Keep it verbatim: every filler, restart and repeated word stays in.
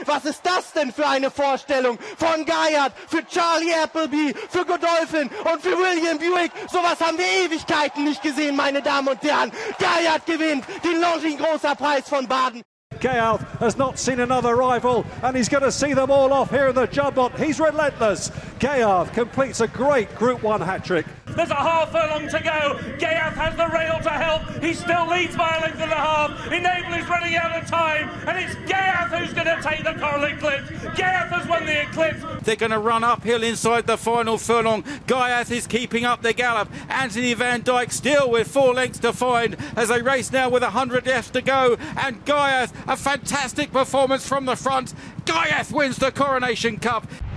Was ist das denn für eine Vorstellung von Gayat, für Charlie Appleby, für Godolphin und für William Buick? Sowas haben wir Ewigkeiten nicht gesehen, meine Damen und Herren. Gayat gewinnt den Longines Großer Preis von Baden. Gayat has not seen another rival, and he's going to see them all off here in the jumbo. He's relentless. Gayat completes a great Group one hat-trick. There's a half furlong to go. Gayat has the rail to help. He still leads by a length and a half. Enable is running out of time, and it's Gayat who's going to take the Coral Eclipse. Gayat has won the Eclipse. They're going to run uphill inside the final furlong. Gayat is keeping up the gallop. Anthony Van Dyke still with four lengths to find as they race now with one hundred left to go. And Gayat, a fantastic performance from the front. Gayat wins the Coronation Cup.